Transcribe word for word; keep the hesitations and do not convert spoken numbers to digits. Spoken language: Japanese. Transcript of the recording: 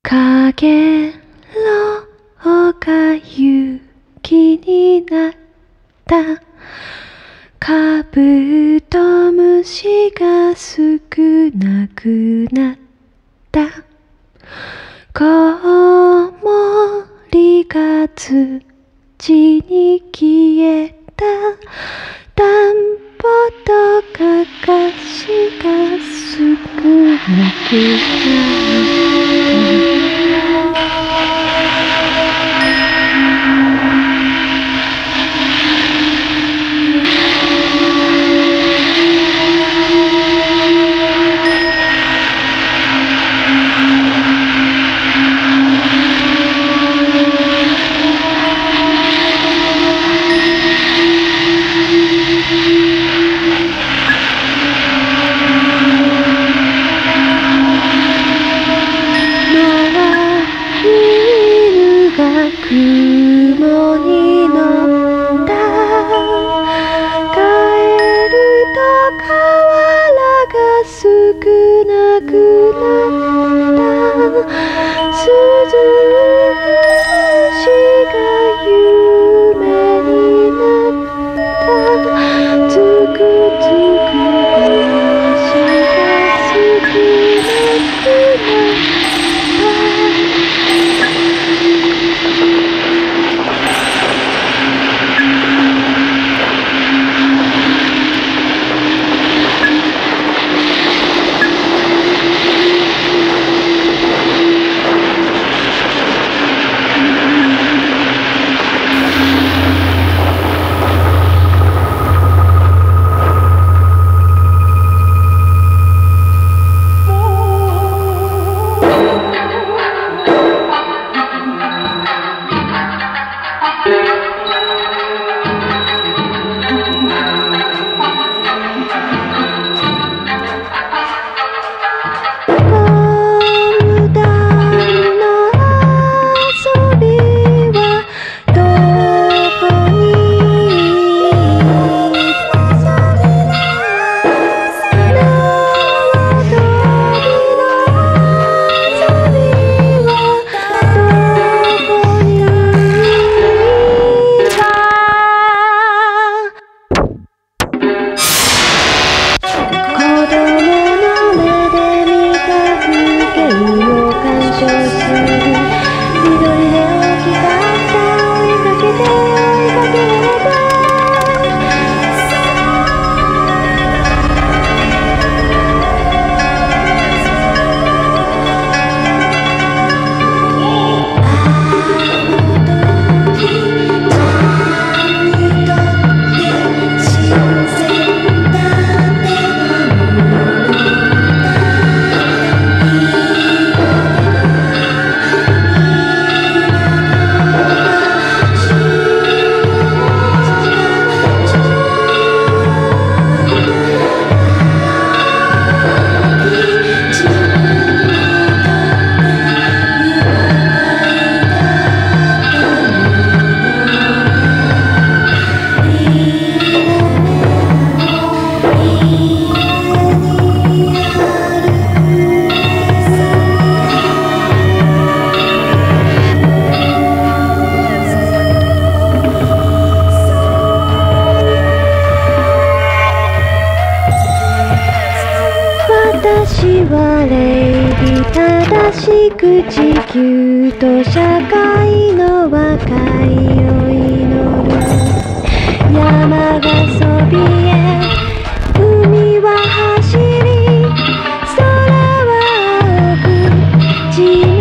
かげろうが雪になったカブトムシが少なくなったコウモリが土に消えた田んぼとかかしが少なくなった雲に乗ったカエルとカワラが少なくなったスズムシが夢になったつくつく星が少なくなった私は礼儀正しく地球と社会の和解を祈る山がそびえ海は走り空は青く